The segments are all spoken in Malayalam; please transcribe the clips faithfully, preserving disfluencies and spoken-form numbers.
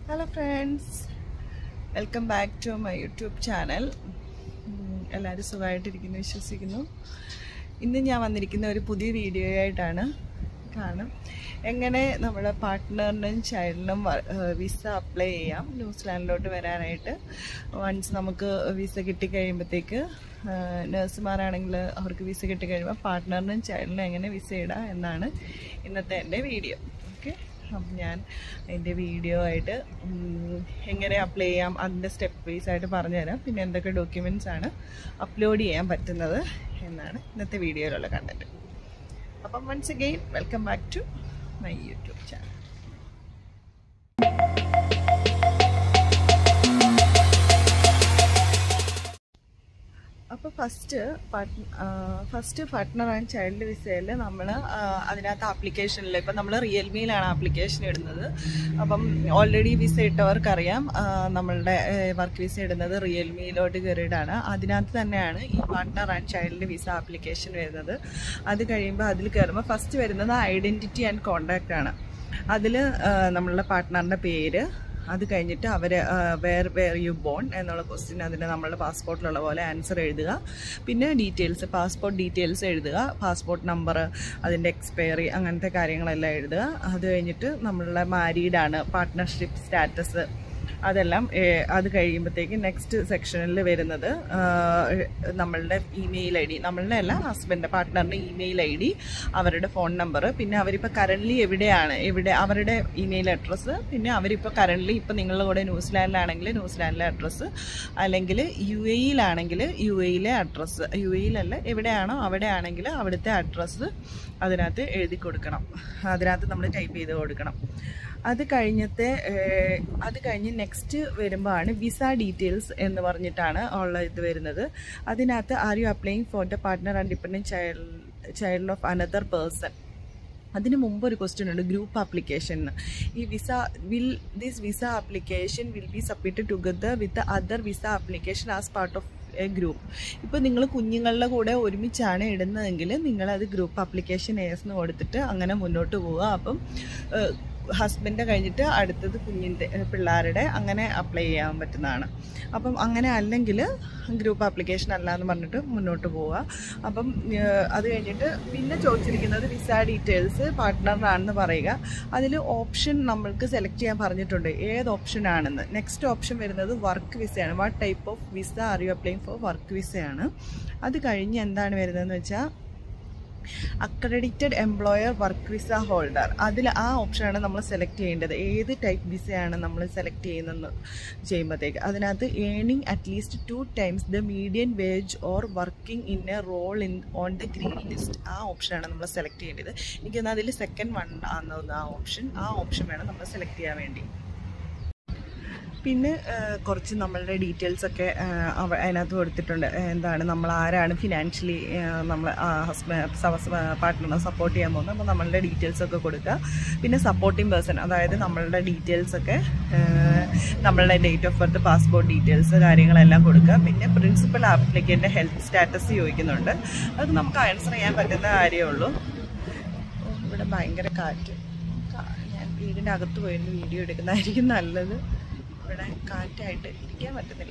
Hello friends, welcome back to my YouTube channel. എല്ലാവരും സുഖമായിട്ടിരിക്കുന്നു വിശ്വസിക്കുന്നു. ഇന്ന് ഞാൻ വന്നിരിക്കുന്ന ഒരു പുതിയ വീഡിയോ ആയിട്ടാണ്. കാരണം എങ്ങനെ നമ്മുടെ പാർട്ട്ണറിനും ചൈൽഡിനും വിസ അപ്ലൈ ചെയ്യാം ന്യൂസിലാൻഡിലോട്ട് വരാനായിട്ട്. വൺസ് നമുക്ക് വിസ കിട്ടിക്കഴിയുമ്പോഴത്തേക്ക് നഴ്സുമാരാണെങ്കിൽ അവർക്ക് വിസ കിട്ടിക്കഴിയുമ്പോൾ പാർട്ട്ണറിനും ചൈൽഡിനും എങ്ങനെ വിസ ഇടാം എന്നാണ് ഇന്നത്തെ എൻ്റെ വീഡിയോ. ഓക്കെ, അപ്പം ഞാൻ അതിൻ്റെ വീഡിയോ ആയിട്ട് എങ്ങനെ അപ്ലൈ ചെയ്യാം അതിൻ്റെ സ്റ്റെപ്പ് വൈസ് ആയിട്ട് പറഞ്ഞുതരാം. പിന്നെ എന്തൊക്കെ ഡോക്യുമെൻറ്റ്സ് ആണ് അപ്ലോഡ് ചെയ്യാൻ പറ്റുന്നത് എന്നാണ് ഇന്നത്തെ വീഡിയോയിലുള്ള കണ്ടന്റ്. അപ്പം once again welcome back to my YouTube channel. അപ്പോൾ first first partner and child വിസയിൽ നമ്മൾ അതിനകത്ത് ആപ്ലിക്കേഷനിൽ ഇപ്പം നമ്മൾ റിയൽമിയിലാണ് ആപ്ലിക്കേഷൻ ഇടുന്നത്. അപ്പം ഓൾറെഡി വിസ ഇട്ടവർക്കറിയാം നമ്മളുടെ വർക്ക് വിസ ഇടുന്നത് റിയൽമിയിലോട്ട് കയറിയിട്ടാണ്. അതിനകത്ത് തന്നെയാണ് ഈ partner and child visa application വരുന്നത്. അത് കഴിയുമ്പോൾ അതിൽ കയറുമ്പോൾ ഫസ്റ്റ് വരുന്നത് ഐഡൻറ്റിറ്റി ആൻഡ് കോണ്ടാക്റ്റ് ആണ്. അതിൽ നമ്മളുടെ പാർട്ട്ണറിൻ്റെ പേര്, അത് കഴിഞ്ഞിട്ട് അവർ വേർ വേർ യു ബോൺ എന്നുള്ള ക്വസ്റ്റ്യൻ അതിന് നമ്മളുടെ പാസ്പോർട്ടിലുള്ള പോലെ ആൻസർ എഴുതുക. പിന്നെ ഡീറ്റെയിൽസ്, പാസ്പോർട്ട് ഡീറ്റെയിൽസ് എഴുതുക, പാസ്പോർട്ട് നമ്പർ, അതിൻ്റെ എക്സ്പയറി, അങ്ങനത്തെ കാര്യങ്ങളെല്ലാം എഴുതുക. അത് കഴിഞ്ഞിട്ട് നമ്മളുടെ മാരീഡാണ്, പാർട്ട്ണർഷിപ്പ് സ്റ്റാറ്റസ്, അതെല്ലാം. അത് കഴിയുമ്പോഴത്തേക്ക് നെക്സ്റ്റ് സെക്ഷനിൽ വരുന്നത് നമ്മളുടെ ഇമെയിൽ ഐ ഡി, നമ്മളുടെ അല്ല ഹസ്ബൻഡ് പാർട്ട്ണറിൻ്റെ ഇമെയിൽ ഐ ഡി, അവരുടെ ഫോൺ നമ്പർ, പിന്നെ അവരിപ്പോൾ കറൻ്റ്ലി എവിടെയാണ്, എവിടെ അവരുടെ ഇമെയിൽ അഡ്രസ്സ്, പിന്നെ അവരിപ്പോൾ കറൻ്റ്ലി ഇപ്പോൾ നിങ്ങളുടെ കൂടെ ന്യൂസിലാൻഡിലാണെങ്കിൽ ന്യൂസിലാൻഡിലെ അഡ്രസ്സ്, അല്ലെങ്കിൽ യു എയിലാണെങ്കിൽ യു എയിലെ അഡ്രസ്സ്, യു എയിലല്ല എവിടെയാണോ അവിടെ ആണെങ്കിൽ അവിടുത്തെ അഡ്രസ്സ് അതിനകത്ത് എഴുതി കൊടുക്കണം. അതിനകത്ത് നമ്മൾ ടൈപ്പ് ചെയ്ത് കൊടുക്കണം. അത് കഴിഞ്ഞത്തെ അത് കഴിഞ്ഞ് നെക്സ്റ്റ് വരുമ്പോഴാണ് വിസ ഡീറ്റെയിൽസ് എന്ന് പറഞ്ഞിട്ടാണ് ഉള്ള ഇത് വരുന്നത്. അതിനകത്ത് are you applying for the partner and dependent child child of another person. അതിന് മുമ്പ് ഒരു ക്വസ്റ്റ്യൻ ഉണ്ട്, ഗ്രൂപ്പ് ആപ്ലിക്കേഷൻ. ഈ visa will this visa application will be submitted together with other visa application as part of a group. ഇപ്പോൾ നിങ്ങൾ കുഞ്ഞുങ്ങളുടെ കൂടെ ഒരുമിച്ചാണ് ഇടുന്നതെങ്കിൽ നിങ്ങളത് ഗ്രൂപ്പ് ആപ്ലിക്കേഷൻ ഏസ്ന്ന് കൊടുത്തിട്ട് അങ്ങനെ മുന്നോട്ട് പോവുക. അപ്പം ഹസ്ബൻഡ് കഴിഞ്ഞിട്ട് അടുത്തത് കുഞ്ഞിൻ്റെ പിള്ളേരുടെ അങ്ങനെ അപ്ലൈ ചെയ്യാൻ പറ്റുന്നതാണ്. അപ്പം അങ്ങനെ അല്ലെങ്കിൽ ഗ്രൂപ്പ് ആപ്ലിക്കേഷൻ അല്ല എന്ന് പറഞ്ഞിട്ട് മുന്നോട്ട് പോവുക. അപ്പം അത് കഴിഞ്ഞിട്ട് പിന്നെ ചോദിച്ചിരിക്കുന്നത് വിസ ഡീറ്റെയിൽസ് പാർട്ട്ണറിനാണെന്ന് പറയുക. അതിൽ ഓപ്ഷൻ നമ്മൾക്ക് സെലക്ട് ചെയ്യാൻ പറഞ്ഞിട്ടുണ്ട് ഏത് ഓപ്ഷനാണെന്ന്. നെക്സ്റ്റ് ഓപ്ഷൻ വരുന്നത് വർക്ക് വിസയാണ്. What type of visa are you applying for work വിസയാണ്. അത് കഴിഞ്ഞ് എന്താണ് വരുന്നതെന്ന് വെച്ചാൽ accredited employer work visa holder. അതിൽ ആ ഓപ്ഷനാണ് നമ്മൾ സെലക്ട് ചെയ്യേണ്ടത്. ഏത് ടൈപ്പ് വിസയാണ് നമ്മൾ സെലക്ട് ചെയ്യുന്നതെന്ന് ചെയ്യുമ്പോഴത്തേക്ക് അതിനകത്ത് earning at least two times the median wage or working in a role in on the green list. ആ ഓപ്ഷനാണ് നമ്മൾ സെലക്ട് ചെയ്യേണ്ടത്. എനിക്കൊന്ന് അതിൽ സെക്കൻഡ് വൺ ആണെന്ന് ആ ഓപ്ഷൻ ആ ഓപ്ഷൻ വേണം നമ്മൾ സെലക്ട് ചെയ്യാൻ വേണ്ടി. പിന്നെ കുറച്ച് നമ്മളുടെ ഡീറ്റെയിൽസൊക്കെ അതിനകത്ത് കൊടുത്തിട്ടുണ്ട്. എന്താണ് നമ്മൾ ആരാണ് ഫിനാൻഷ്യലി നമ്മൾ ഹസ്ബൻഡ് പാർട്ട്ണറിനെ സപ്പോർട്ട് ചെയ്യാൻ പോകുന്നത്, അപ്പോൾ നമ്മളുടെ ഡീറ്റെയിൽസൊക്കെ കൊടുക്കുക. പിന്നെ സപ്പോർട്ടിംഗ് പേഴ്സൺ, അതായത് നമ്മളുടെ ഡീറ്റെയിൽസൊക്കെ നമ്മളുടെ date of birth, passport details കാര്യങ്ങളെല്ലാം കൊടുക്കുക. പിന്നെ പ്രിൻസിപ്പൽ ആപ്ലിക്കൻ്റെ ഹെൽത്ത് സ്റ്റാറ്റസ് ചോദിക്കുന്നുണ്ട്. അത് നമുക്ക് ആൻസർ ചെയ്യാൻ പറ്റുന്ന കാര്യമേ ഉള്ളൂ. ഇവിടെ ഭയങ്കര കാറ്റ്, ഞാൻ വീടിൻ്റെ അകത്ത് പോയിരുന്നു വീഡിയോ എടുക്കുന്നതായിരിക്കും നല്ലത്. ഇവിടെ കാറ്റായിട്ട് ഇരിക്കാൻ പറ്റുന്നില്ല.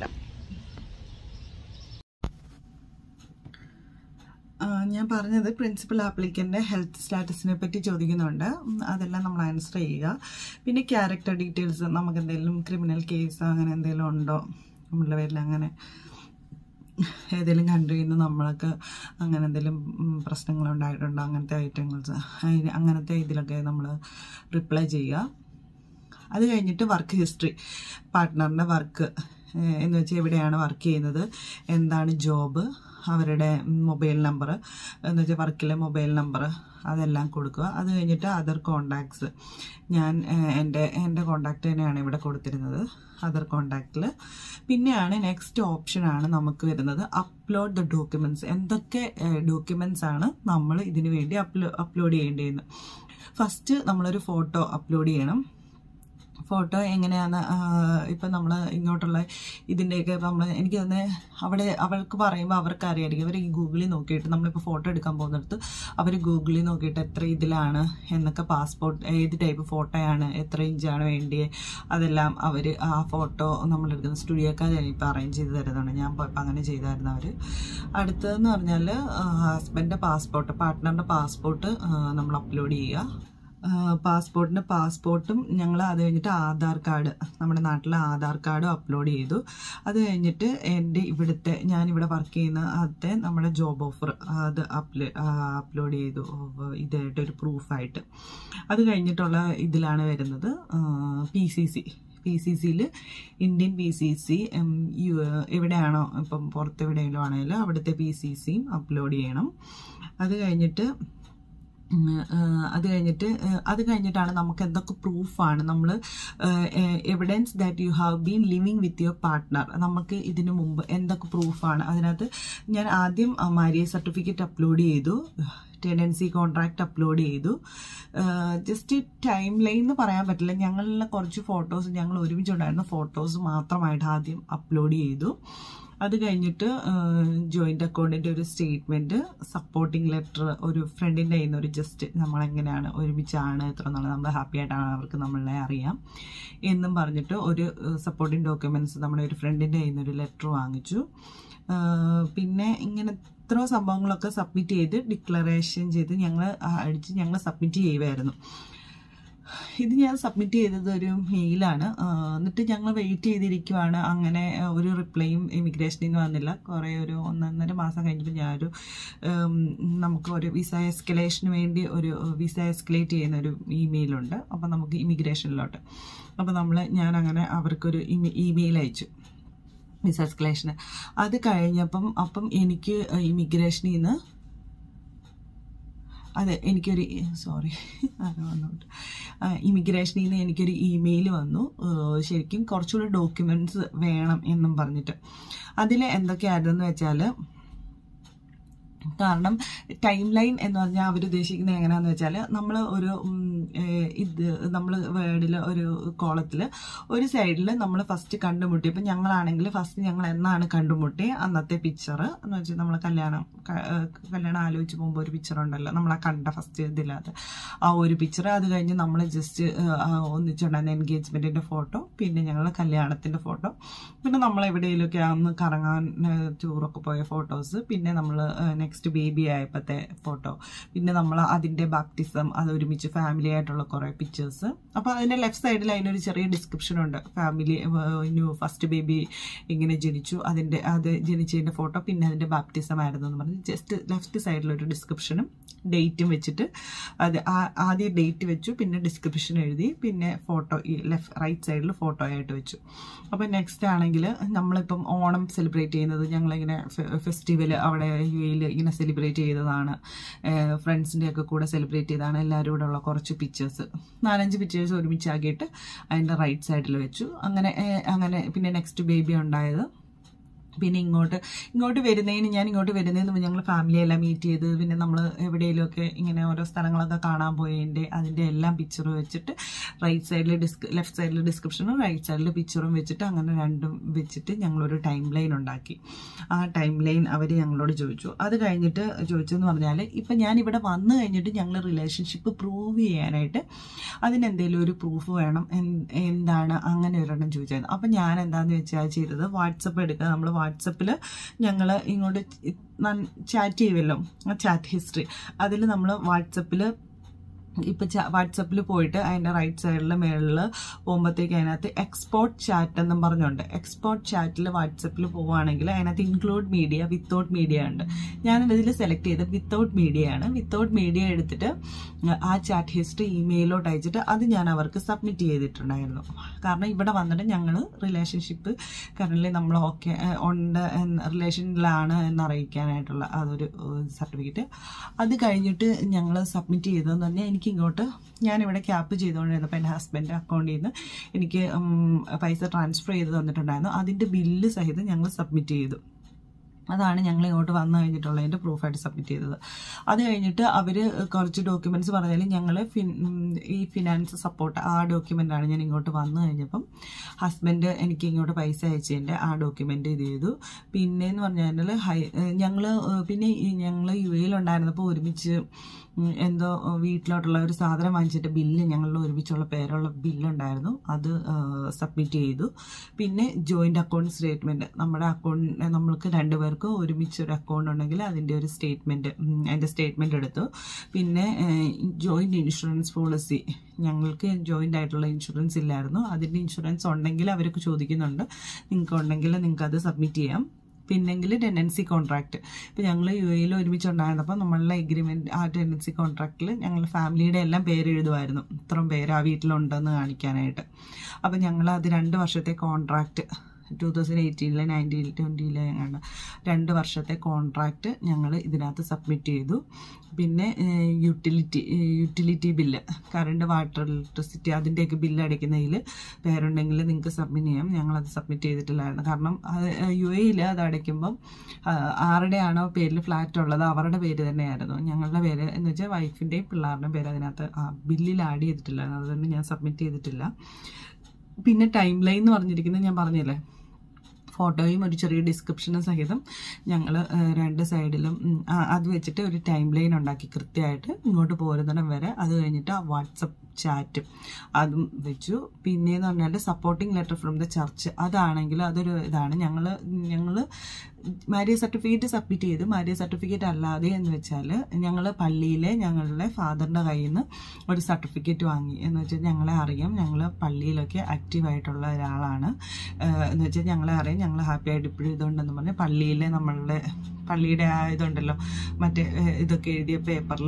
ഞാൻ പറഞ്ഞത് പ്രിൻസിപ്പൽ ആപ്ലിക്കൻ്റെ ഹെൽത്ത് സ്റ്റാറ്റസിനെ പറ്റി ചോദിക്കുന്നുണ്ട്. അതെല്ലാം നമ്മൾ ആൻസർ ചെയ്യുക. പിന്നെ ക്യാരക്ടർ ഡീറ്റെയിൽസ്, നമുക്ക് എന്തെങ്കിലും ക്രിമിനൽ കേസ് അങ്ങനെ എന്തെങ്കിലും ഉണ്ടോ നമ്മളുടെ പേരിൽ, അങ്ങനെ ഏതെങ്കിലും കൺട്രിയിൽ നിന്ന് നമ്മൾക്ക് അങ്ങനെ എന്തെങ്കിലും പ്രശ്നങ്ങളുണ്ടായിട്ടുണ്ടോ, അങ്ങനത്തെ ഐറ്റങ്ങൾസ് അങ്ങനത്തെ ഇതിലൊക്കെ നമ്മൾ റിപ്ലൈ ചെയ്യുക. അത് കഴിഞ്ഞിട്ട് വർക്ക് ഹിസ്റ്ററി, പാർട്ട്ണറിൻ്റെ വർക്ക് എന്ന് വെച്ചാൽ എവിടെയാണ് വർക്ക് ചെയ്യുന്നത്, എന്താണ് ജോബ്, അവരുടെ മൊബൈൽ നമ്പർ എന്ന് വെച്ചാൽ വർക്കിലെ മൊബൈൽ നമ്പർ, അതെല്ലാം കൊടുക്കുക. അത് കഴിഞ്ഞിട്ട് അതർ കോണ്ടാക്ട്സ്, ഞാൻ എൻ്റെ എൻ്റെ കോണ്ടാക്റ്റ് തന്നെയാണ് ഇവിടെ കൊടുത്തിരുന്നത് അതർ കോണ്ടാക്റ്റിൽ. പിന്നെയാണ് നെക്സ്റ്റ് ഓപ്ഷനാണ് നമുക്ക് വരുന്നത് അപ്ലോഡ് ദ ഡോക്യുമെൻറ്റ്സ്. എന്തൊക്കെ ഡോക്യുമെൻറ്റ്സ് ആണ് നമ്മൾ ഇതിനു വേണ്ടി അപ്ലോ അപ്ലോഡ് ചെയ്യേണ്ടതെന്ന്. ഫസ്റ്റ് നമ്മളൊരു ഫോട്ടോ അപ്ലോഡ് ചെയ്യണം. ഫോട്ടോ എങ്ങനെയാണ് ഇപ്പം നമ്മൾ ഇങ്ങോട്ടുള്ള ഇതിൻ്റെയൊക്കെ ഇപ്പം നമ്മൾ എനിക്ക് തന്നെ അവിടെ അവർക്ക് പറയുമ്പോൾ അവർക്ക് അറിയായിരിക്കും. അവർ ഈ ഗൂഗിളിൽ നോക്കിയിട്ട് നമ്മളിപ്പോൾ ഫോട്ടോ എടുക്കാൻ പോകുന്നിടത്ത് അവർ ഗൂഗിളിൽ നോക്കിയിട്ട് എത്ര ഇതിലാണ് എന്നൊക്കെ, പാസ്പോർട്ട് ഏത് ടൈപ്പ് ഫോട്ടോയാണ്, എത്ര ഇഞ്ചാണ് വേണ്ടിയത്, അതെല്ലാം അവർ ആ ഫോട്ടോ നമ്മളെടുക്കുന്ന സ്റ്റുഡിയോക്കാർ ഇപ്പോൾ അറേഞ്ച് ചെയ്ത് തരുന്നതാണ്. ഞാൻ പോയപ്പോൾ അങ്ങനെ ചെയ്തായിരുന്നു അവർ. അടുത്തതെന്ന് പറഞ്ഞാൽ ഹസ്ബൻഡിൻ്റെ പാസ്പോർട്ട്, പാർട്ട്ണറിൻ്റെ പാസ്പോർട്ട് നമ്മൾ അപ്ലോഡ് ചെയ്യുക. പാസ്പോർട്ടിൻ്റെ പാസ്പോർട്ടും ഞങ്ങൾ അത് കഴിഞ്ഞിട്ട് ആധാർ കാർഡ്, നമ്മുടെ നാട്ടിലെ ആധാർ കാർഡും അപ്ലോഡ് ചെയ്തു. അത് കഴിഞ്ഞിട്ട് എൻ്റെ ഇവിടുത്തെ ഞാനിവിടെ വർക്ക് ചെയ്യുന്ന ആദ്യത്തെ നമ്മുടെ ജോബ് ഓഫർ അത് അപ്ലോ അപ്ലോഡ് ചെയ്തു ഇതായിട്ടൊരു പ്രൂഫായിട്ട്. അത് കഴിഞ്ഞിട്ടുള്ള ഇതിലാണ് വരുന്നത് P C C. P C സിയിൽ Indian P C C you എവിടെയാണോ ഇപ്പം പുറത്ത് എവിടെയെങ്കിലും ആണെങ്കിലും അവിടുത്തെ പി സി സിയും അപ്ലോഡ് ചെയ്യണം. അത് കഴിഞ്ഞിട്ട് അത് കഴിഞ്ഞിട്ട് അത് കഴിഞ്ഞിട്ടാണ് നമുക്ക് എന്തൊക്കെ പ്രൂഫാണ് നമ്മൾ evidence that you have been living with your partner, നമുക്ക് ഇതിനു മുമ്പ് എന്തൊക്കെ പ്രൂഫാണ്. അതിനകത്ത് ഞാൻ ആദ്യം മാരേജ് സർട്ടിഫിക്കറ്റ് അപ്ലോഡ് ചെയ്തു, ടെനൻസി കോൺട്രാക്ട് അപ്ലോഡ് ചെയ്തു. ജസ്റ്റ് ടൈം ലൈൻ എന്ന് പറയാൻ പറ്റില്ല, ഞങ്ങളിലെ കുറച്ച് ഫോട്ടോസ് ഞങ്ങൾ ഒരുമിച്ചുണ്ടായിരുന്ന ഫോട്ടോസ് മാത്രമായിട്ട് ആദ്യം അപ്ലോഡ് ചെയ്തു. അത് കഴിഞ്ഞിട്ട് ജോയിൻ്റ് അക്കൗണ്ടിൻ്റെ ഒരു സ്റ്റേറ്റ്മെൻറ്റ്, സപ്പോർട്ടിംഗ് ലെറ്റർ, ഒരു ഫ്രണ്ടിൻ്റെ കയ്യിൽ നിന്ന് ഒരു ജസ്റ്റ് നമ്മളെങ്ങനെയാണ് ഒരുമിച്ചാണ് എത്ര നാൾ നമ്മൾ ഹാപ്പി ആയിട്ടാണ് അവർക്ക് നമ്മളെ അറിയാം എന്നും പറഞ്ഞിട്ട് ഒരു സപ്പോർട്ടിംഗ് ഡോക്യുമെൻറ്റ്സ് നമ്മുടെ ഒരു ഫ്രണ്ടിൻ്റെ കയ്യിൽ നിന്ന് ഒരു ലെറ്റർ വാങ്ങിച്ചു. പിന്നെ ഇങ്ങനെ ഇത്ര സംഭവങ്ങളൊക്കെ സബ്മിറ്റ് ചെയ്ത് ഡിക്ലറേഷൻ ചെയ്ത് ഞങ്ങൾ അടിച്ച് ഞങ്ങൾ സബ്മിറ്റ് ചെയ്യുമായിരുന്നു. ഇത് ഞാൻ സബ്മിറ്റ് ചെയ്തത് ഒരു മെയിലാണ്. എന്നിട്ട് ഞങ്ങൾ വെയിറ്റ് ചെയ്തിരിക്കുവാണ്. അങ്ങനെ ഒരു റിപ്ലൈയും ഇമിഗ്രേഷനിൽ നിന്ന് വന്നില്ല. കുറേ ഒരു ഒന്നൊന്നര മാസം കഴിഞ്ഞപ്പോൾ ഞാനൊരു നമുക്ക് ഒരു വിസ എസ്കലേഷന് വേണ്ടി ഒരു വിസ എസ്കലേറ്റ് ചെയ്യുന്ന ഒരു ഇമെയിലുണ്ട്, അപ്പം നമുക്ക് ഇമിഗ്രേഷനിലോട്ട്. അപ്പോൾ നമ്മൾ ഞാൻ അങ്ങനെ അവർക്കൊരു ഇമെ ഇമെയിൽ അയച്ചു വിസ എസ്കലേഷന്. അത് കഴിഞ്ഞപ്പം അപ്പം എനിക്ക് ഇമിഗ്രേഷനിൽ നിന്ന് അതെ എനിക്കൊരു സോറി വന്നോട്ട് ഇമിഗ്രേഷനിൽ നിന്ന് എനിക്കൊരു ഇമെയിൽ വന്നു, ശരിക്കും കുറച്ചുകൂടി ഡോക്യുമെൻറ്റ്സ് വേണം എന്നും പറഞ്ഞിട്ട്. അതിൽ എന്തൊക്കെയായിരുന്നെന്ന് വെച്ചാൽ, കാരണം ടൈം ലൈൻ എന്ന് പറഞ്ഞാൽ അവരുദ്ദേശിക്കുന്നത് എങ്ങനെയാണെന്ന് വെച്ചാൽ, നമ്മൾ ഒരു ഇത് നമ്മൾ വേർഡിൽ ഒരു കോളത്തിൽ ഒരു സൈഡിൽ നമ്മൾ ഫസ്റ്റ് കണ്ടുമുട്ടി. ഇപ്പം ഞങ്ങളാണെങ്കിൽ ഫസ്റ്റ് ഞങ്ങൾ എന്നാണ് കണ്ടുമുട്ടി അന്നത്തെ പിക്ചർ എന്ന് വെച്ചാൽ നമ്മൾ കല്യാണം കല്യാണം ആലോചിച്ച് പോകുമ്പോൾ ഒരു പിക്ചർ ഉണ്ടല്ലോ നമ്മളെ കണ്ട ഫസ്റ്റ് ഇതില്ലാത്ത ആ ഒരു പിക്ചർ. അത് കഴിഞ്ഞ് നമ്മൾ ജസ്റ്റ് ഒന്നിച്ചുണ്ടായിരുന്ന എൻഗേജ്മെൻറ്റിൻ്റെ ഫോട്ടോ, പിന്നെ ഞങ്ങളുടെ കല്യാണത്തിൻ്റെ ഫോട്ടോ, പിന്നെ നമ്മൾ എവിടെയെങ്കിലുമൊക്കെ അന്ന് കറങ്ങാൻ ടൂറൊക്കെ പോയ ഫോട്ടോസ്, പിന്നെ നമ്മൾ നെക്സ്റ്റ് ബേബി ആയപ്പോഴത്തെ ഫോട്ടോ, പിന്നെ നമ്മൾ അതിൻ്റെ ബാപ്റ്റിസം, അത് ഒരുമിച്ച് ഫാമിലി ആയിട്ടുള്ള കുറേ പിക്ചേഴ്സ്. അപ്പോൾ അതിൻ്റെ ലെഫ്റ്റ് സൈഡിൽ അതിനൊരു ചെറിയ ഡിസ്ക്രിപ്ഷൻ ഉണ്ട്, ഫാമിലി ന്യൂ ഫസ്റ്റ് ബേബി ഇങ്ങനെ ജനിച്ചു, അതിൻ്റെ അത് ജനിച്ചതിൻ്റെ ഫോട്ടോ, പിന്നെ അതിൻ്റെ ബാപ്റ്റിസം ആയിരുന്നു എന്ന് പറഞ്ഞ് ജസ്റ്റ് ലെഫ്റ്റ് സൈഡിലൊരു ഡിസ്ക്രിപ്ഷനും ഡേറ്റും വെച്ചിട്ട് അത് ആദ്യം ഡേറ്റ് വെച്ചു, പിന്നെ ഡിസ്ക്രിപ്ഷൻ എഴുതി, പിന്നെ ഫോട്ടോ ഈ ലെഫ്റ്റ് റൈറ്റ് സൈഡിൽ ഫോട്ടോ ആയിട്ട് വെച്ചു. അപ്പോൾ നെക്സ്റ്റ് ആണെങ്കിൽ നമ്മളിപ്പം ഓണം സെലിബ്രേറ്റ് ചെയ്യുന്നത് ഞങ്ങളിങ്ങനെ ഫെസ്റ്റിവൽ അവിടെ യു എയിൽ ഇങ്ങനെ സെലിബ്രേറ്റ് ചെയ്തതാണ്, ഫ്രണ്ട്സിൻ്റെ ഒക്കെ കൂടെ സെലിബ്രേറ്റ് ചെയ്തതാണ്. എല്ലാവരും കൂടെ ഉള്ള കുറച്ച് പിക്ചേഴ്സ്, നാലഞ്ച് പിക്ചേഴ്സ് ഒരുമിച്ചാക്കിയിട്ട് അതിൻ്റെ റൈറ്റ് സൈഡിൽ വെച്ചു. അങ്ങനെ അങ്ങനെ പിന്നെ നെക്സ്റ്റ് ബേബി ഉണ്ടായത്. പിന്നെ ഇങ്ങോട്ട് ഇങ്ങോട്ട് വരുന്നതിന് ഞാൻ ഇങ്ങോട്ട് വരുന്നതിന് ഞങ്ങൾ ഫാമിലിയെല്ലാം മീറ്റ് ചെയ്ത്, പിന്നെ നമ്മൾ എവിടെയെങ്കിലുമൊക്കെ ഇങ്ങനെ ഓരോ സ്ഥലങ്ങളൊക്കെ കാണാൻ പോയതിൻ്റെ അതിൻ്റെ എല്ലാം പിക്ചർ വെച്ചിട്ട് റൈറ്റ് സൈഡിൽ ഡിസ്ക് ലെഫ്റ്റ് സൈഡിൽ ഡിസ്ക്രിപ്ഷനും റൈറ്റ് സൈഡിൽ പിക്ചറും വെച്ചിട്ട് അങ്ങനെ രണ്ടും വെച്ചിട്ട് ഞങ്ങളൊരു ടൈം ലൈൻ ഉണ്ടാക്കി. ആ ടൈം ലൈൻ അവർ ഞങ്ങളോട് ചോദിച്ചു. അത് കഴിഞ്ഞിട്ട് ചോദിച്ചെന്ന് പറഞ്ഞാൽ, ഇപ്പം ഞാനിവിടെ വന്നു കഴിഞ്ഞിട്ട് ഞങ്ങൾ റിലേഷൻഷിപ്പ് പ്രൂവ് ചെയ്യാനായിട്ട് അതിനെന്തെങ്കിലും ഒരു പ്രൂഫ് വേണം, എന്താണ് അങ്ങനെ ഒരെണ്ണം ചോദിച്ചായിരുന്നു. അപ്പം ഞാൻ എന്താണെന്ന് വെച്ചാൽ ചെയ്തത്, വാട്സപ്പ് എടുക്കുക, നമ്മൾ വാട്സപ്പിൽ ഞങ്ങൾ ഇങ്ങോട്ട് ചാറ്റ് ചെയ്യുമല്ലോ, ആ ചാറ്റ് ഹിസ്റ്ററി അതിൽ നമ്മൾ വാട്സപ്പിൽ ഇപ്പം വാട്സപ്പിൽ പോയിട്ട് അതിൻ്റെ റൈറ്റ് സൈഡിൽ മേളിൽ പോകുമ്പോഴത്തേക്ക് അതിനകത്ത് എക്സ്പോർട്ട് ചാറ്റ് എന്നും പറഞ്ഞുണ്ട്. എക്സ്പോർട്ട് ചാറ്റിൽ വാട്സപ്പിൽ പോവുകയാണെങ്കിൽ അതിനകത്ത് ഇൻക്ലൂഡ് മീഡിയ, വിത്തൗട്ട് മീഡിയ ഉണ്ട്. ഞാനിതിൽ സെലക്ട് ചെയ്ത് വിത്തൗട്ട് മീഡിയ ആണ്. വിത്തൗട്ട് മീഡിയ എടുത്തിട്ട് ആ ചാറ്റ് ഹിസ്റ്ററി ഇമെയിലോട്ട് അയച്ചിട്ട് അത് ഞാൻ അവർക്ക് സബ്മിറ്റ് ചെയ്തിട്ടുണ്ടായിരുന്നു. കാരണം ഇവിടെ വന്നിട്ട് ഞങ്ങൾ റിലേഷൻഷിപ്പ് കറൻ്റ് നമ്മൾ ഓക്കെ ഉണ്ട്, റിലേഷനിലാണ് എന്നറിയിക്കാനായിട്ടുള്ള അതൊരു സർട്ടിഫിക്കറ്റ്. അത് കഴിഞ്ഞിട്ട് ഞങ്ങൾ സബ്മിറ്റ് ചെയ്തതെന്ന് പറഞ്ഞാൽ, എനിക്ക് ഇങ്ങോട്ട് ഞാനിവിടെ ക്യാപ്പ് ചെയ്തുകൊണ്ടിരുന്നപ്പോൾ എൻ്റെ ഹസ്ബൻഡ് അക്കൗണ്ടിൽ നിന്ന് എനിക്ക് പൈസ ട്രാൻസ്ഫർ ചെയ്ത് തന്നിട്ടുണ്ടായിരുന്നു. അതിൻ്റെ ബില്ല് സഹിതം ഞങ്ങൾ സബ്മിറ്റ് ചെയ്തു. അതാണ് ഞങ്ങൾ ഇങ്ങോട്ട് വന്നു കഴിഞ്ഞിട്ടുള്ളതിൻ്റെ പ്രൂഫായിട്ട് സബ്മിറ്റ് ചെയ്തത്. അത് കഴിഞ്ഞിട്ട് അവർ കുറച്ച് ഡോക്യുമെൻറ്റ്സ് പറഞ്ഞാൽ ഞങ്ങൾ ഫിൻ ഈ ഫിനാൻസ് സപ്പോർട്ട് ആ ഡോക്യുമെൻ്റാണ് ഞാൻ ഇങ്ങോട്ട് വന്നു കഴിഞ്ഞപ്പം ഹസ്ബൻഡ് എനിക്ക് ഇങ്ങോട്ട് പൈസ അയച്ചതിൻ്റെ ആ ഡോക്യുമെൻ്റ് ഇത് ചെയ്തു. പിന്നെയെന്ന് പറഞ്ഞാൽ ഹൈ ഞങ്ങൾ പിന്നെ ഞങ്ങൾ യു എയിലുണ്ടായിരുന്നപ്പോൾ ഒരുമിച്ച് എന്തോ വീട്ടിലോട്ടുള്ള ഒരു സാധനം വാങ്ങിച്ചിട്ട് ബില്ല് ഞങ്ങളുടെ ഒരുമിച്ചുള്ള പേരുള്ള ബില്ലുണ്ടായിരുന്നു, അത് സബ്മിറ്റ് ചെയ്തു. പിന്നെ ജോയിൻ്റ് അക്കൗണ്ട് സ്റ്റേറ്റ്മെൻറ്റ്, നമ്മുടെ അക്കൗണ്ട് നമ്മൾക്ക് രണ്ടുപേർക്ക് ഒരുമിച്ച് ഒരു അക്കൗണ്ട് ഉണ്ടെങ്കിൽ അതിൻ്റെ ഒരു സ്റ്റേറ്റ്മെൻറ്റ് അതിൻ്റെ സ്റ്റേറ്റ്മെൻറ്റ് എടുത്തു. പിന്നെ ജോയിൻ്റ് ഇൻഷുറൻസ് പോളിസി, ഞങ്ങൾക്ക് ജോയിൻ്റ് ആയിട്ടുള്ള ഇൻഷുറൻസ് ഇല്ലായിരുന്നു, അതിൻ്റെ ഇൻഷുറൻസ് ഉണ്ടെങ്കിൽ അവർക്ക് ചോദിക്കുന്നുണ്ട്, നിങ്ങൾക്ക് ഉണ്ടെങ്കിൽ നിങ്ങൾക്ക് അത് സബ്മിറ്റ് ചെയ്യാം. പിന്നെങ്കിൽ ടെനൻസി കോൺട്രാക്ട്, ഇപ്പോൾ ഞങ്ങൾ യു എയിൽ ഒരുമിച്ചുണ്ടായിരുന്നപ്പോൾ നമ്മളുടെ എഗ്രിമെൻറ്റ് ആ ടെനൻസി കോൺട്രാക്റ്റിൽ ഞങ്ങൾ ഫാമിലിയുടെ എല്ലാം പേര് എഴുതുമായിരുന്നു, ഇത്രയും പേര് ആ വീട്ടിലുണ്ടെന്ന് കാണിക്കാനായിട്ട്. അപ്പോൾ ഞങ്ങൾ അത് രണ്ട് വർഷത്തെ കോൺട്രാക്റ്റ് ടു തൗസൻഡ് എയ്റ്റീനിലെ നയൻറ്റീൻ ട്വൻറ്റിയിലെ ഞങ്ങളുടെ രണ്ട് വർഷത്തെ കോൺട്രാക്റ്റ് ഞങ്ങൾ ഇതിനകത്ത് സബ്മിറ്റ് ചെയ്തു. പിന്നെ utility utility bill, current, water, electricity അതിൻ്റെയൊക്കെ ബില്ല് അടയ്ക്കുന്നതിൽ പേരുണ്ടെങ്കിൽ നിങ്ങൾക്ക് സബ്മിറ്റ് ചെയ്യാം. ഞങ്ങളത് സബ്മിറ്റ് ചെയ്തിട്ടില്ലായിരുന്നു, കാരണം യു എയിൽ അത് അടയ്ക്കുമ്പം ആരുടെയാണോ പേരിൽ ഫ്ലാറ്റ് ഉള്ളത് അവരുടെ പേര് തന്നെയായിരുന്നു. ഞങ്ങളുടെ പേര് എന്ന് വെച്ചാൽ വൈഫിൻ്റെയും പിള്ളേരുടെയും പേര് അതിനകത്ത് ബില്ലിൽ ആഡ് ചെയ്തിട്ടില്ലായിരുന്നു, അതുകൊണ്ട് ഞാൻ സബ്മിറ്റ് ചെയ്തിട്ടില്ല. പിന്നെ ടൈം ലൈൻ എന്ന് പറഞ്ഞിരിക്കുന്നത് ഞാൻ പറഞ്ഞില്ലേ, ഫോട്ടോയും ഒരു ചെറിയ ഡിസ്ക്രിപ്ഷനും സഹിതം ഞങ്ങൾ രണ്ട് സൈഡിലും അത് വെച്ചിട്ട് ഒരു ടൈം ലൈൻ ഉണ്ടാക്കി കൃത്യമായിട്ട് ഇങ്ങോട്ട് പോരുന്നിടം വരെ. അത് കഴിഞ്ഞിട്ട് ആ വാട്സപ്പ് ചാറ്റ് അതും വെച്ചു. പിന്നെയെന്ന് പറഞ്ഞാൽ supporting letter from the church, അതാണെങ്കിൽ അതൊരു ഇതാണ്. ഞങ്ങൾ ഞങ്ങൾ മാരേജ് സർട്ടിഫിക്കറ്റ് സബ്മിറ്റ് ചെയ്തു. മാരേജ് സർട്ടിഫിക്കറ്റ് അല്ലാതെ എന്ന് വെച്ചാൽ ഞങ്ങൾ പള്ളിയിലെ ഞങ്ങളുടെ ഫാദറിൻ്റെ കയ്യിൽ നിന്ന് ഒരു സർട്ടിഫിക്കറ്റ് വാങ്ങി. എന്ന് വെച്ചാൽ ഞങ്ങളെ അറിയാം, ഞങ്ങൾ പള്ളിയിലൊക്കെ ആക്റ്റീവായിട്ടുള്ള ഒരാളാണ് എന്ന് വെച്ചാൽ ഞങ്ങളെ അറിയാം, ഞങ്ങൾ ഹാപ്പി ആയിട്ട് ഇപ്പോഴും ഇതുണ്ടെന്ന് പറഞ്ഞാൽ പള്ളിയിലെ നമ്മളുടെ പള്ളിയുടെ ആ ഇതുണ്ടല്ലോ മറ്റേ ഇതൊക്കെ എഴുതിയ പേപ്പറിൽ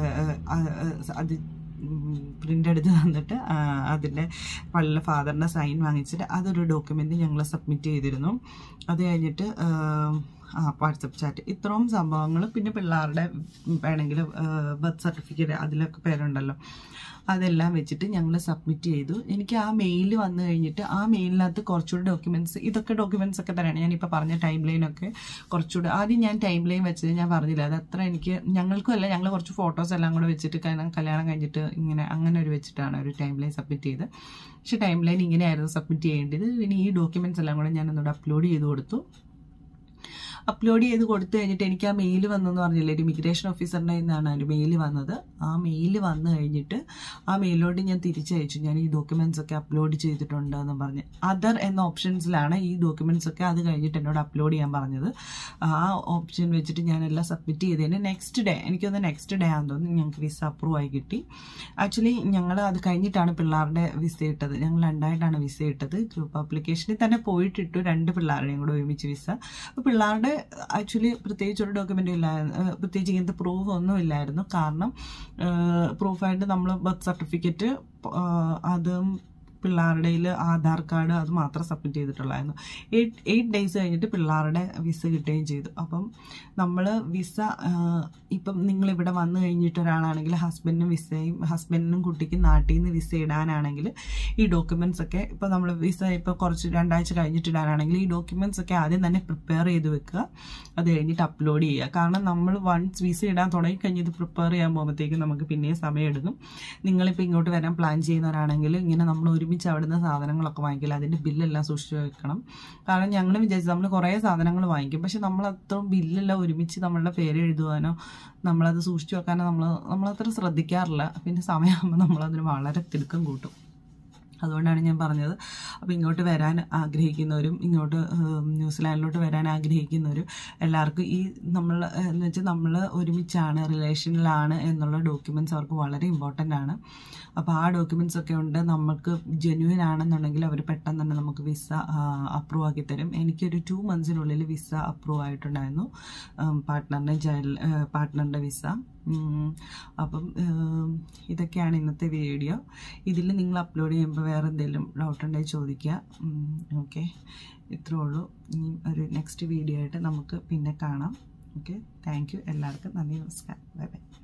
അത് പ്രിൻ്റ് എടുത്ത് തന്നിട്ട് അതിൻ്റെ പള്ളിയിലെ ഫാദറിൻ്റെ സൈൻ വാങ്ങിച്ചിട്ട് അതൊരു ഡോക്യുമെൻ്റ് ഞങ്ങൾ സബ്മിറ്റ് ചെയ്തിരുന്നു. അത് കഴിഞ്ഞിട്ട് ആ വാട്സപ്പ് ചാറ്റ്, ഇത്രയും സംഭവങ്ങൾ. പിന്നെ പിള്ളേരുടെ വേണമെങ്കിൽ ബർത്ത് സർട്ടിഫിക്കറ്റ് അതിലൊക്കെ പേരുണ്ടല്ലോ, അതെല്ലാം വെച്ചിട്ട് ഞങ്ങൾ സബ്മിറ്റ് ചെയ്തു. എനിക്ക് ആ മെയിൽ വന്നു കഴിഞ്ഞിട്ട് ആ മെയിലിനകത്ത് കുറച്ചുകൂടി ഡോക്യുമെൻറ്റ്സ്, ഇതൊക്കെ ഡോക്യുമെൻറ്റ്സ് ഒക്കെ തന്നെയാണ് ഞാനിപ്പോൾ പറഞ്ഞ ടൈം ലൈനൊക്കെ കുറച്ചുകൂടി. ആദ്യം ഞാൻ ടൈം ലൈൻ വെച്ചത് ഞാൻ പറഞ്ഞില്ല, അത് അത്ര എനിക്ക് ഞങ്ങൾക്കും അല്ല, ഞങ്ങൾ കുറച്ച് ഫോട്ടോസ് എല്ലാം കൂടെ വെച്ചിട്ട് കല്യാണം കഴിഞ്ഞിട്ട് ഇങ്ങനെ അങ്ങനെ ഒരു വെച്ചിട്ടാണ് ഒരു ടൈം ലൈൻ സബ്മിറ്റ് ചെയ്ത്. പക്ഷേ ടൈം ലൈൻ ഇങ്ങനെയായിരുന്നു സബ്മിറ്റ് ചെയ്യേണ്ടത്. പിന്നെ ഈ ഡോക്യുമെൻറ്റ്സ് എല്ലാം കൂടെ ഞാൻ ഒന്നുകൂടെ അപ്ലോഡ് ചെയ്ത് കൊടുത്തു. അപ്ലോഡ് ചെയ്ത് കൊടുത്തു കഴിഞ്ഞിട്ട് എനിക്ക് ആ മെയിൽ വന്നെന്ന് പറഞ്ഞില്ലേ, ഒരു ഇമിഗ്രേഷൻ ഓഫീസറിൻ്റെ നിന്നാണ് ഒരു മെയിൽ വന്നത്. ആ മെയിൽ വന്നു കഴിഞ്ഞിട്ട് ആ മെയിലോട്ട് ഞാൻ തിരിച്ചയച്ചു, ഞാൻ ഈ ഡോക്യുമെൻറ്റ്സ് ഒക്കെ അപ്ലോഡ് ചെയ്തിട്ടുണ്ട് എന്ന് പറഞ്ഞ്. അതർ എന്ന ഓപ്ഷൻസിലാണ് ഈ ഡോക്യുമെൻറ്റ്സ് ഒക്കെ അത് കഴിഞ്ഞിട്ട് എന്നോട് അപ്ലോഡ് ചെയ്യാൻ പറഞ്ഞത്. ആ ഓപ്ഷൻ വെച്ചിട്ട് ഞാനെല്ലാം സബ്മിറ്റ് ചെയ്തതിന് നെക്സ്റ്റ് ഡേ, എനിക്കൊന്ന് നെക്സ്റ്റ് ഡേ ആണെന്ന് തോന്നുന്നു, ഞങ്ങൾക്ക് വിസ അപ്രൂവ് ആയി കിട്ടി. ആക്ച്വലി ഞങ്ങൾ അത് കഴിഞ്ഞിട്ടാണ് പിള്ളേരുടെ വിസ ഇട്ടത്, ഞങ്ങൾ രണ്ടായിട്ടാണ് വിസ ഇട്ടത്. ഗ്രൂപ്പ് ആപ്ലിക്കേഷനിൽ തന്നെ പോയിട്ടിട്ടു രണ്ട് പിള്ളേരുടെയും കൂടെ ഒരുമിച്ച് വിസ. അപ്പോൾ പിള്ളേരുടെ ആക്ച്വലി പ്രത്യേകിച്ച് ഒരു ഡോക്യുമെൻ്റ് ഇല്ലായിരുന്നു, പ്രത്യേകിച്ച് ഇങ്ങനത്തെ പ്രൂഫ് ഒന്നും ഇല്ലായിരുന്നു. കാരണം പ്രൂഫായിട്ട് നമ്മൾ ബർത്ത് സർട്ടിഫിക്കറ്റ് അതും പിള്ളേരുടെ ആധാർ കാർഡ് അത് മാത്രം സബ്മിറ്റ് ചെയ്തിട്ടുള്ളായിരുന്നു. എയ്റ്റ് എയ്റ്റ് ഡേയ്സ് കഴിഞ്ഞിട്ട് പിള്ളേരുടെ വിസ കിട്ടുകയും ചെയ്തു. അപ്പം നമ്മൾ വിസ ഇപ്പം നിങ്ങളിവിടെ വന്നു കഴിഞ്ഞിട്ട് ഒരാളാണെങ്കിൽ ഹസ്ബൻഡിനും വിസയും ഹസ്ബൻഡിനും കുട്ടിക്കും നാട്ടിൽ നിന്ന് വിസ ഇടാനാണെങ്കിൽ ഈ ഡോക്യുമെൻറ്റ്സ് ഒക്കെ ഇപ്പോൾ നമ്മൾ വിസ ഇപ്പോൾ കുറച്ച് രണ്ടാഴ്ച കഴിഞ്ഞിട്ട് ഇടാനാണെങ്കിൽ ഈ ഡോക്യുമെൻറ്റ്സ് ഒക്കെ ആദ്യം തന്നെ പ്രിപ്പയർ ചെയ്ത് വെക്കുക, അത് കഴിഞ്ഞിട്ട് അപ്ലോഡ് ചെയ്യുക. കാരണം നമ്മൾ വൺസ് വിസ ഇടാൻ തുടങ്ങി കഴിഞ്ഞ് ഇത് പ്രിപ്പയർ ചെയ്യാൻ പോകുമ്പോഴത്തേക്കും നമുക്ക് പിന്നെയും സമയം എടുക്കും. നിങ്ങളിപ്പോൾ ഇങ്ങോട്ട് വരാൻ പ്ലാൻ ചെയ്യുന്നവരാണെങ്കിൽ ഇങ്ങനെ നമ്മൾ ഒരുമിച്ച് അവിടുന്ന് സാധനങ്ങളൊക്കെ വാങ്ങിക്കില്ല, അതിൻ്റെ ബില്ലെല്ലാം സൂക്ഷിച്ച് വെക്കണം. കാരണം ഞങ്ങൾ വിചാരിച്ചു നമ്മൾ കുറേ സാധനങ്ങൾ വാങ്ങിക്കും, പക്ഷെ നമ്മൾ അത്രയും ബില്ലെല്ലാം ഒരുമിച്ച് നമ്മളുടെ പേര് എഴുതുവാനോ നമ്മളത് സൂക്ഷിച്ചു വെക്കാനോ നമ്മൾ നമ്മളത്ര ശ്രദ്ധിക്കാറില്ല. പിന്നെ സമയമാകുമ്പോൾ നമ്മളതിന് വളരെ തിടുക്കം കൂട്ടും. അതുകൊണ്ടാണ് ഞാൻ പറഞ്ഞത്. അപ്പോൾ ഇങ്ങോട്ട് വരാൻ ആഗ്രഹിക്കുന്നവരും ഇങ്ങോട്ട് ന്യൂസിലാൻഡിലോട്ട് വരാൻ ആഗ്രഹിക്കുന്നവരും എല്ലാവർക്കും ഈ നമ്മൾ എന്ന് വെച്ചാൽ നമ്മൾ ഒരുമിച്ചാണ് റിലേഷനിലാണ് എന്നുള്ള ഡോക്യുമെൻറ്റ്സ് അവർക്ക് വളരെ ഇമ്പോർട്ടൻ്റ് ആണ്. അപ്പോൾ ആ ഡോക്യുമെൻറ്റ്സ് ഒക്കെ ഉണ്ട്, നമുക്ക് ജെന്യുവൻ ആണെന്നുണ്ടെങ്കിൽ അവർ പെട്ടെന്ന് തന്നെ നമുക്ക് വിസ അപ്രൂവ് ആക്കി തരും. എനിക്കൊരു ടു മന്ത്സിനുള്ളിൽ വിസ അപ്രൂവ് ആയിട്ടുണ്ടായിരുന്നു, പാർട്ട്ണറിൻ്റെ ചൈൽഡ് പാർട്ട്ണറിൻ്റെ വിസ. അപ്പം ഇതൊക്കെയാണ് ഇന്നത്തെ വീഡിയോ. ഇതിൽ നിങ്ങൾ അപ്ലോഡ് ചെയ്യുമ്പോൾ വേറെ എന്തെങ്കിലും ഡൗട്ട് ഉണ്ടെങ്കിൽ ചോദിക്കുക. ഓക്കെ, ഇത്രേ ഉള്ളൂ. ഇനി ഒരു നെക്സ്റ്റ് വീഡിയോ ആയിട്ട് നമുക്ക് പിന്നെ കാണാം. Okay, thank you. എല്ലാവർക്കും നന്ദി, നമസ്കാരം, ബൈ ബൈ.